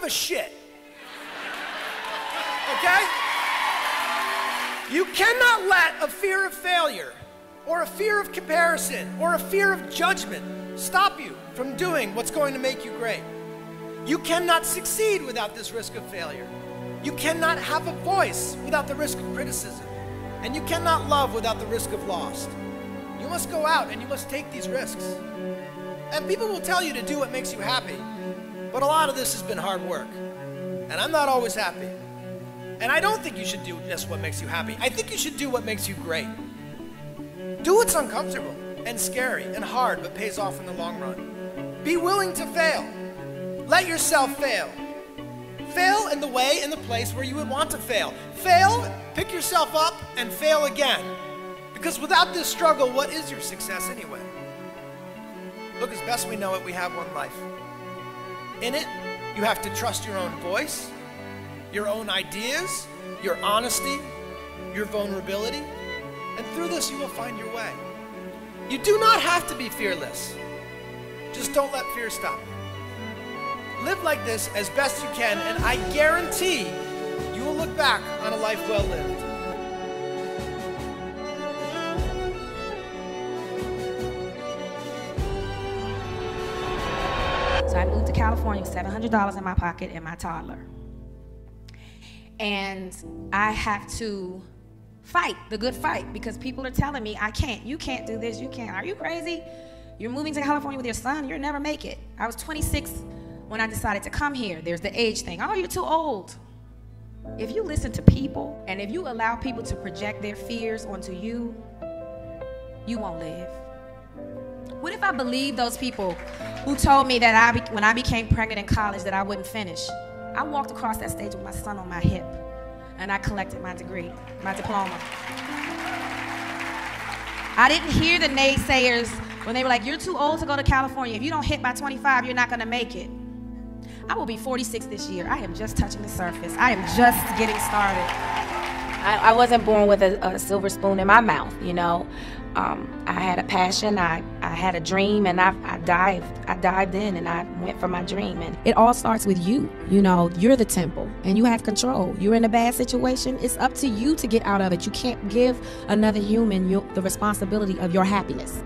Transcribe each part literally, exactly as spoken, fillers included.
shit. Okay? You cannot let a fear of failure or a fear of comparison or a fear of judgment stop you from doing what's going to make you great. You cannot succeed without this risk of failure. You cannot have a voice without the risk of criticism. And you cannot love without the risk of loss. You must go out and you must take these risks. And people will tell you to do what makes you happy, but a lot of this has been hard work. And I'm not always happy. And I don't think you should do just what makes you happy. I think you should do what makes you great. Do what's uncomfortable and scary and hard, but pays off in the long run. Be willing to fail. Let yourself fail. Fail in the way, in the place where you would want to fail. Fail, pick yourself up, and fail again. Because without this struggle, what is your success anyway? Look, as best we know it, we have one life. In it, you have to trust your own voice, your own ideas, your honesty, your vulnerability, and through this you will find your way. You do not have to be fearless. Just don't let fear stop you. Live like this as best you can, and I guarantee you will look back on a life well lived. So I moved to California with seven hundred dollars in my pocket and my toddler. And I have to fight the good fight because people are telling me, I can't, you can't do this, you can't. Are you crazy? You're moving to California with your son, you'll never make it. I was twenty-six when I decided to come here. There's the age thing. Oh, you're too old. If you listen to people and if you allow people to project their fears onto you, you won't live. What if I believed those people who told me that I be, when I became pregnant in college that I wouldn't finish? I walked across that stage with my son on my hip, and I collected my degree, my diploma. I didn't hear the naysayers when they were like, you're too old to go to California. If you don't hit by twenty-five, you're not gonna make it. I will be forty-six this year. I am just touching the surface. I am just getting started. I, I wasn't born with a, a silver spoon in my mouth, you know. Um, I had a passion, I, I had a dream, and I, I dived, I dived in and I went for my dream. And it all starts with you. You know, you're the temple and you have control. You're in a bad situation, it's up to you to get out of it. You can't give another human your, the responsibility of your happiness.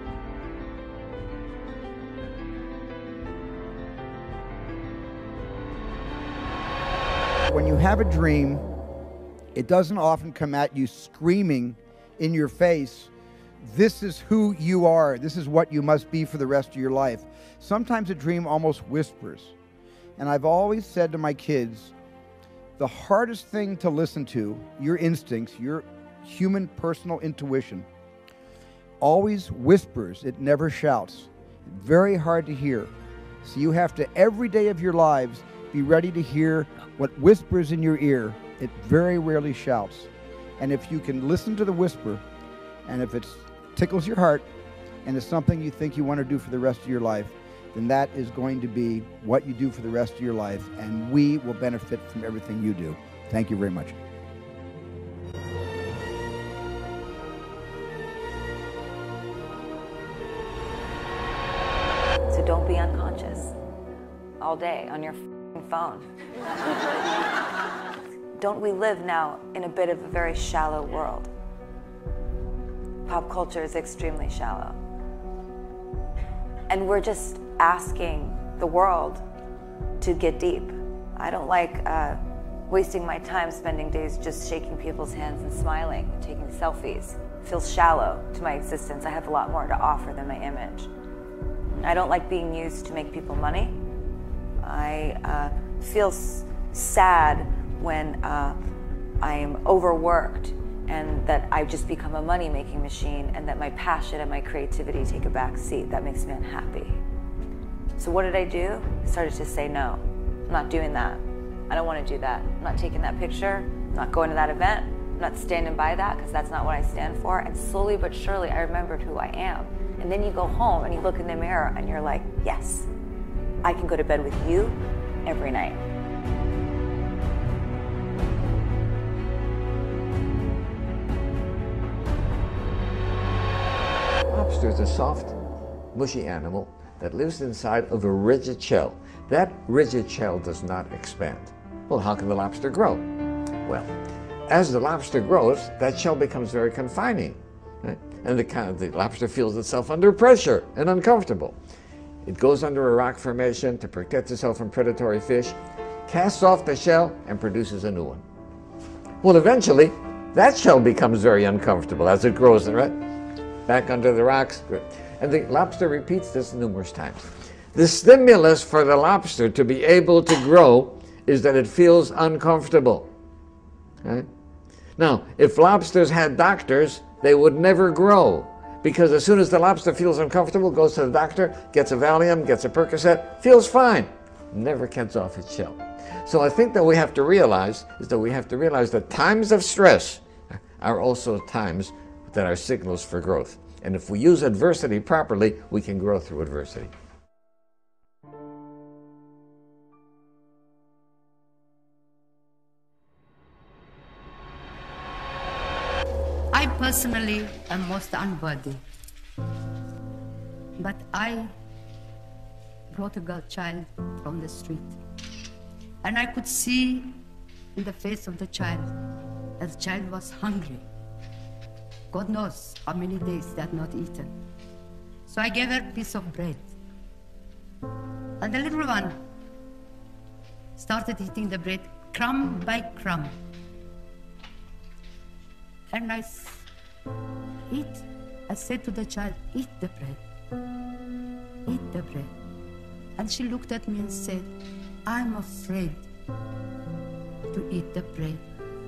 When you have a dream, it doesn't often come at you screaming in your face, this is who you are, this is what you must be for the rest of your life. Sometimes a dream almost whispers. And I've always said to my kids, the hardest thing to listen to, your instincts, your human personal intuition, always whispers, it never shouts. Very hard to hear. So you have to, every day of your lives, be ready to hear what whispers in your ear. It very rarely shouts. And if you can listen to the whisper, and if it tickles your heart, and it's something you think you want to do for the rest of your life, then that is going to be what you do for the rest of your life, and we will benefit from everything you do. Thank you very much. So don't be unconscious all day on your phone. Don't we live now in a bit of a very shallow world? Pop culture is extremely shallow. And we're just asking the world to get deep. I don't like uh, wasting my time spending days just shaking people's hands and smiling and taking selfies. It feels shallow to my existence. I have a lot more to offer than my image. I don't like being used to make people money. I uh, feel s sad when uh, I am overworked and that I've just become a money-making machine and that my passion and my creativity take a back seat. That makes me unhappy. So what did I do? I started to say no. I'm not doing that. I don't want to do that. I'm not taking that picture. I'm not going to that event. I'm not standing by that because that's not what I stand for. And slowly but surely I remembered who I am. And then you go home and you look in the mirror and you're like, yes, I can go to bed with you every night. Lobster is a soft, mushy animal that lives inside of a rigid shell that rigid shell does not expand. Well, how can the lobster grow? Well, as the lobster grows, that shell becomes very confining. Right? And the, kind of, the lobster feels itself under pressure and uncomfortable. It goes under a rock formation to protect itself from predatory fish, casts off the shell, and produces a new one. Well, eventually, that shell becomes very uncomfortable as it grows, right? Back under the rocks. And the lobster repeats this numerous times. The stimulus for the lobster to be able to grow is that it feels uncomfortable. Right? Now, if lobsters had doctors, they would never grow, because as soon as the lobster feels uncomfortable, goes to the doctor, gets a Valium, gets a Percocet, feels fine, never gets off its shell. So I think that we have to realize is that we have to realize that times of stress are also times that are signals for growth. And if we use adversity properly, we can grow through adversity. I personally am most unworthy, but I brought a girl child from the street, and I could see in the face of the child that the child was hungry. God knows how many days they had not eaten. So I gave her a piece of bread, and the little one started eating the bread crumb by crumb. And I eat, I said to the child, eat the bread, eat the bread. And she looked at me and said, I'm afraid to eat the bread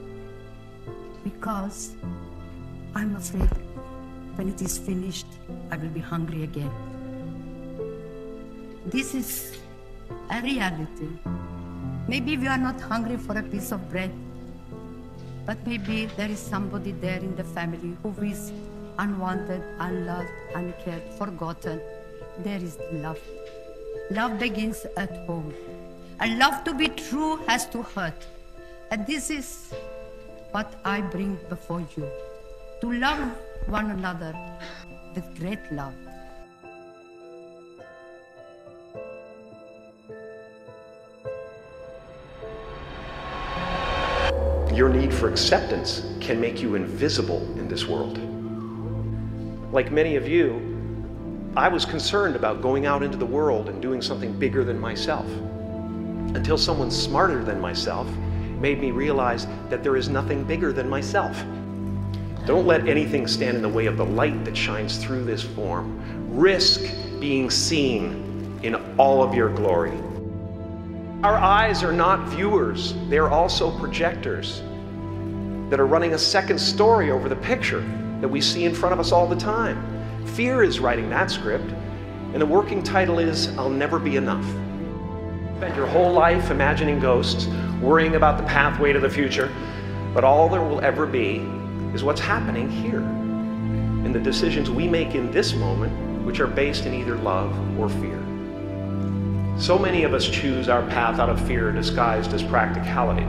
because I'm afraid when it is finished, I will be hungry again. This is a reality. Maybe we are not hungry for a piece of bread, but maybe there is somebody there in the family who is unwanted, unloved, uncared, forgotten. There is love. Love begins at home. And love to be true has to hurt. And this is what I bring before you. To love one another with great love. Your need for acceptance can make you invisible in this world. Like many of you, I was concerned about going out into the world and doing something bigger than myself, until someone smarter than myself made me realize that there is nothing bigger than myself. Don't let anything stand in the way of the light that shines through this form. Risk being seen in all of your glory. Our eyes are not viewers, they are also projectors that are running a second story over the picture that we see in front of us all the time. Fear is writing that script, and the working title is, I'll Never Be Enough. Spend your whole life imagining ghosts, worrying about the pathway to the future, but all there will ever be is what's happening here, and the decisions we make in this moment, which are based in either love or fear. So many of us choose our path out of fear disguised as practicality.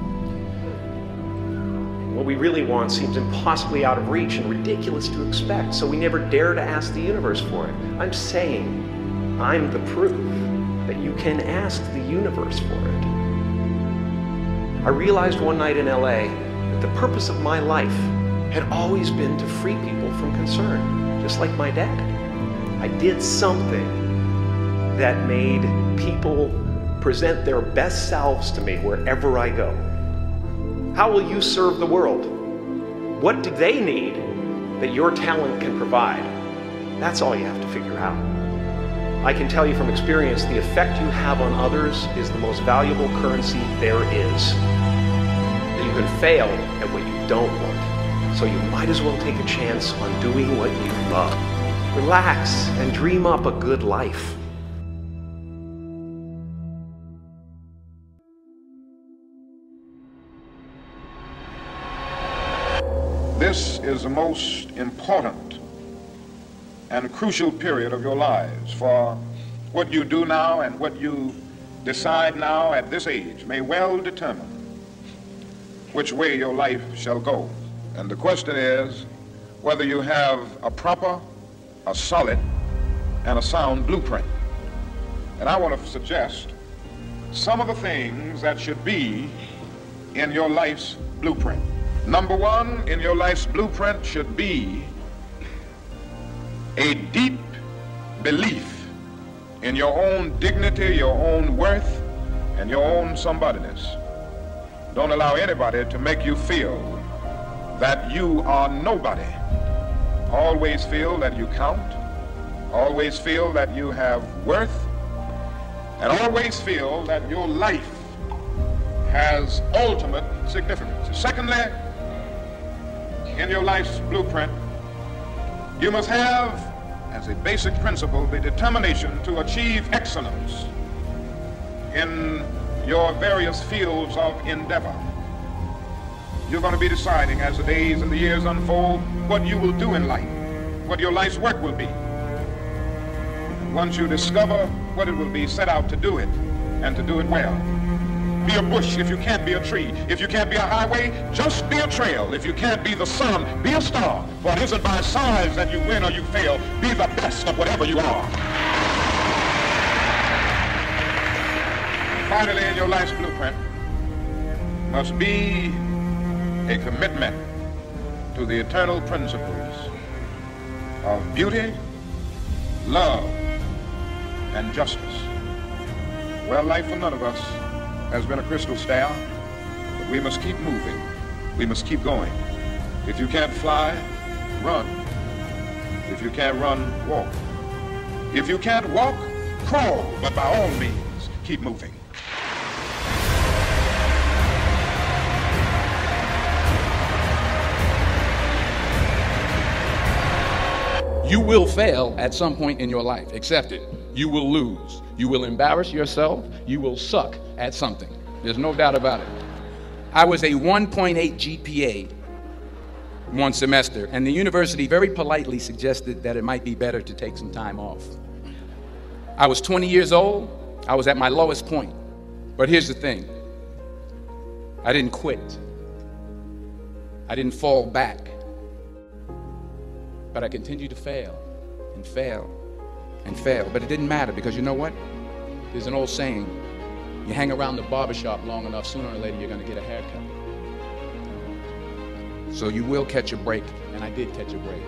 What we really want seems impossibly out of reach and ridiculous to expect, so we never dare to ask the universe for it. I'm saying, I'm the proof that you can ask the universe for it. I realized one night in L A that the purpose of my life had always been to free people from concern, just like my dad. I did something that made people present their best selves to me wherever I go. How will you serve the world? What do they need that your talent can provide? That's all you have to figure out. I can tell you from experience, the effect you have on others is the most valuable currency there is. That you can fail at what you don't want, so you might as well take a chance on doing what you love. Relax and dream up a good life. This is the most important and crucial period of your lives, for what you do now and what you decide now at this age may well determine which way your life shall go. And the question is whether you have a proper, a solid, and a sound blueprint. And I want to suggest some of the things that should be in your life's blueprint. Number one in your life's blueprint should be a deep belief in your own dignity, your own worth, and your own somebodyness. Don't allow anybody to make you feel that you are nobody. Always feel that you count. Always feel that you have worth. And always feel that your life has ultimate significance. Secondly, in your life's blueprint, you must have, as a basic principle, the determination to achieve excellence in your various fields of endeavor. You're going to be deciding as the days and the years unfold what you will do in life, what your life's work will be. Once you discover what it will be, set out to do it and to do it well. Be a bush if you can't be a tree. If you can't be a highway, just be a trail. If you can't be the sun, be a star. For it isn't by size that you win or you fail. Be the best of whatever you are. Finally, in your life's blueprint must be a commitment to the eternal principles of beauty, love, and justice. Well, life for none of us has been a crystal staff, but we must keep moving. We must keep going. If you can't fly, run. If you can't run, walk. If you can't walk, crawl, but by all means, keep moving. You will fail at some point in your life. Accept it. You will lose. You will embarrass yourself. You will suck at something. There's no doubt about it. I was a one point eight G P A one semester, and the university very politely suggested that it might be better to take some time off. I was twenty years old. I was at my lowest point. But here's the thing. I didn't quit. I didn't fall back. But I continued to fail and fail and fail. But it didn't matter, because you know what? There's an old saying, you hang around the barbershop long enough, sooner or later you're going to get a haircut. So you will catch a break, and I did catch a break.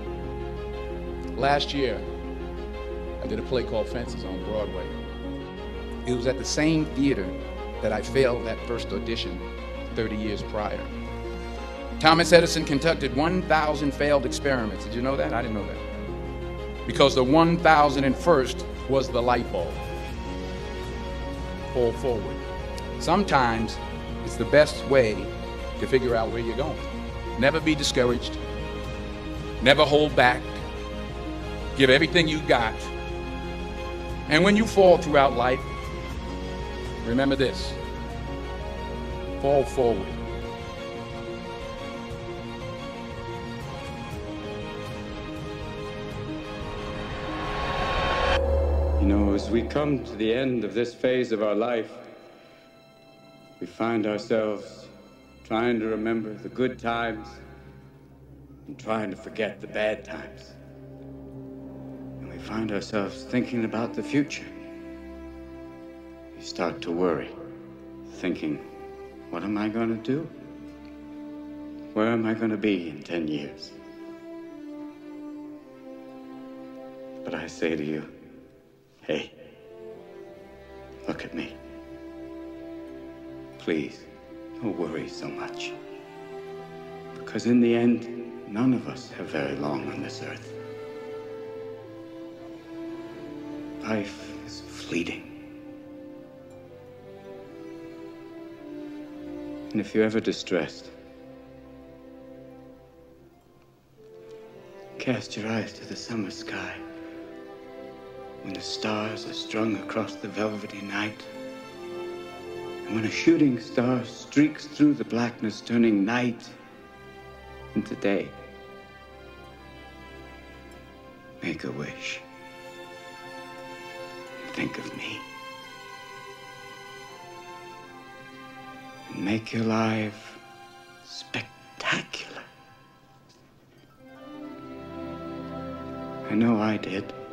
Last year, I did a play called Fences on Broadway. It was at the same theater that I failed that first audition thirty years prior. Thomas Edison conducted one thousand failed experiments. Did you know that? I didn't know that. Because the one thousand first was the light bulb. Fall forward. Sometimes it's the best way to figure out where you're going. Never be discouraged. Never hold back. Give everything you got. And when you fall throughout life, remember this. Fall forward. You know, as we come to the end of this phase of our life, we find ourselves trying to remember the good times and trying to forget the bad times. And we find ourselves thinking about the future. You start to worry, thinking, what am I going to do? Where am I going to be in ten years? But I say to you, hey, look at me. Please, don't worry so much. Because in the end, none of us have very long on this earth. Life is fleeting. And if you're ever distressed, cast your eyes to the summer sky. When the stars are strung across the velvety night, and when a shooting star streaks through the blackness, turning night into day, make a wish. Think of me. And make your life spectacular. I know I did.